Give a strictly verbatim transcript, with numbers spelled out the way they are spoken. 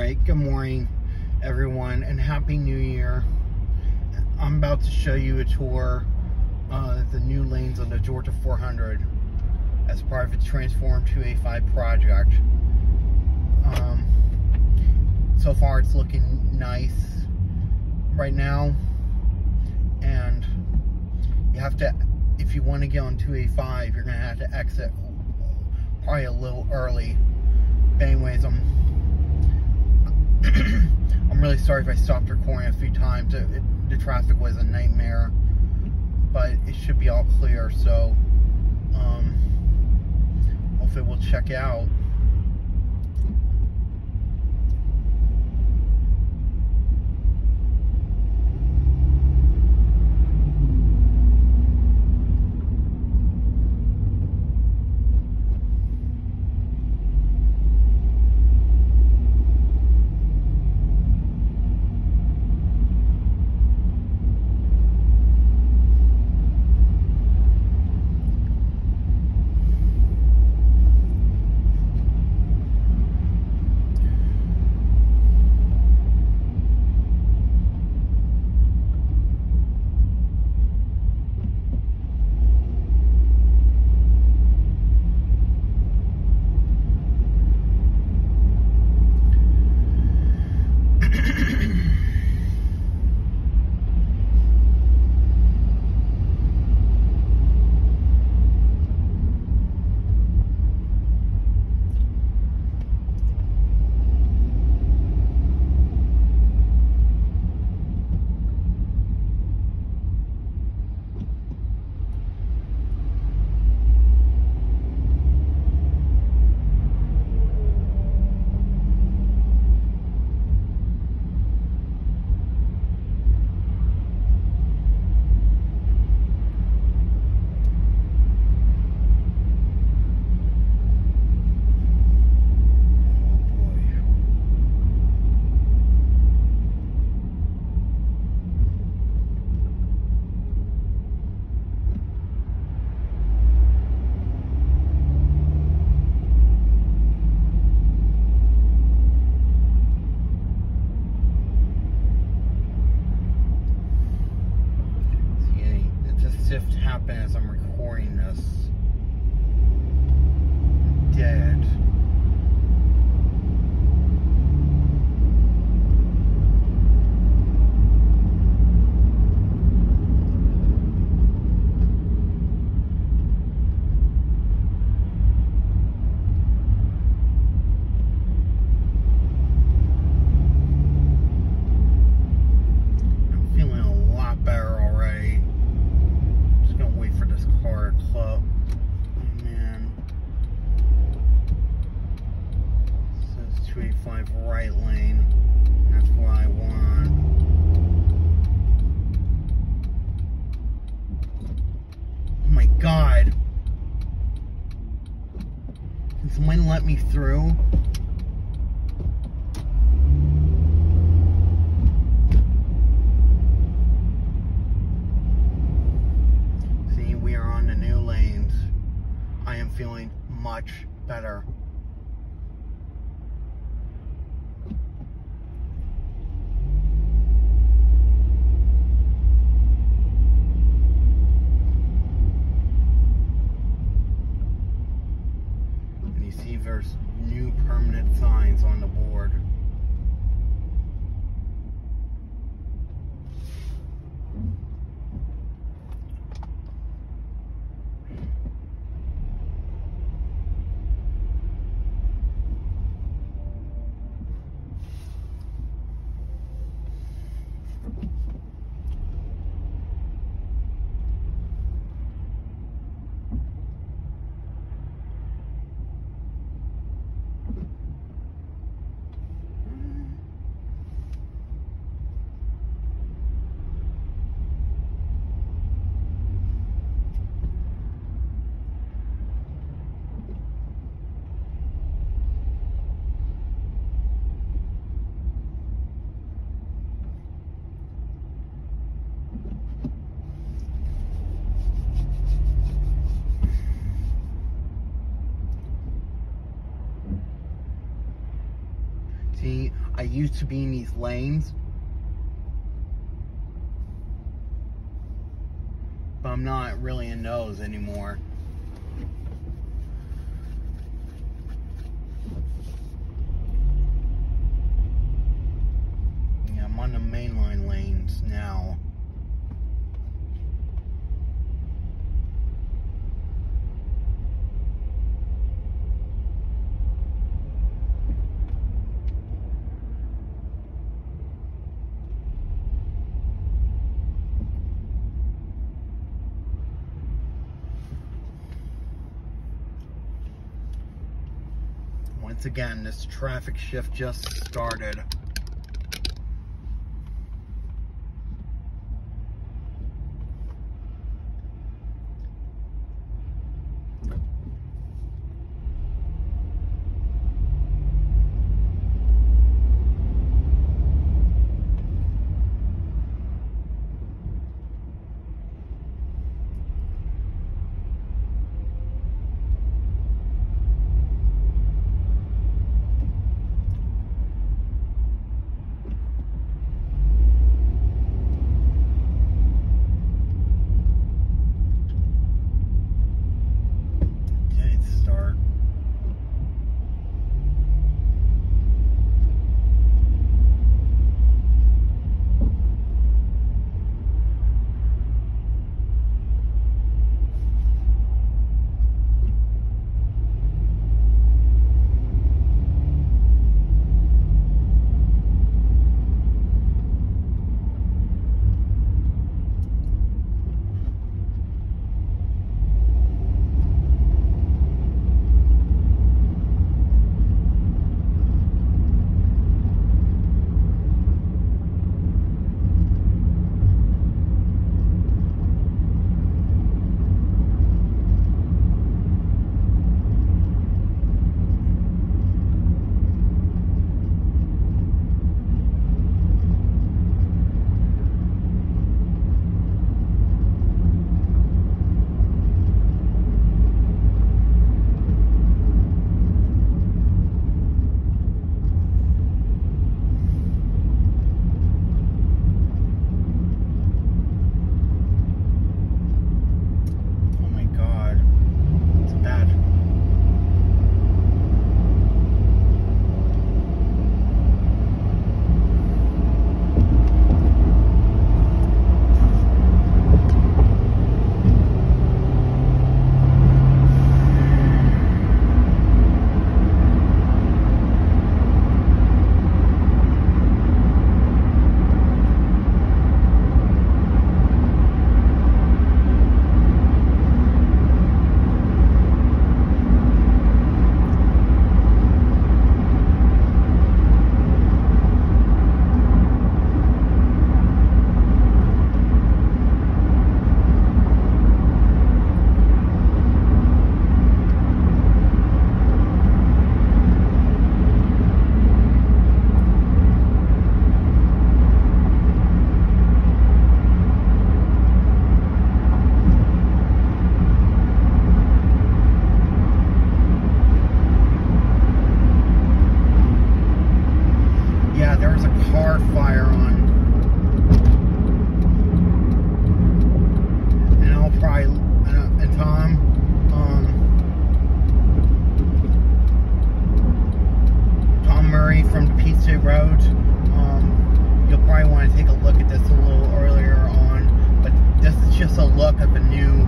Alright, good morning everyone and Happy New Year. I'm about to show you a tour of the new lanes on the Georgia four hundred as part of its Transform two eighty-five project. Um, so far it's looking nice right now, and you have to, if you want to get on two eighty-five, you're going to have to exit probably a little early. But anyways, I'm I'm really sorry if I stopped recording a few times. It, it, the traffic was a nightmare, but it should be all clear, so um, hopefully we'll check out. Shift happened as I'm recording this. Dead. I'm feeling a lot better already. Wait for this car to club. Oh man. It says two eighty-five right lane. That's what I want. Oh my god. Can someone let me through? The new lanes. I am feeling much better. And you see there's new permanent signs on the board. See, I used to be in these lanes, but I'm not really in those anymore. Yeah, I'm on the mainline lanes now. Once again, this traffic shift just started. Look at this a little earlier on, but this is just a look of a new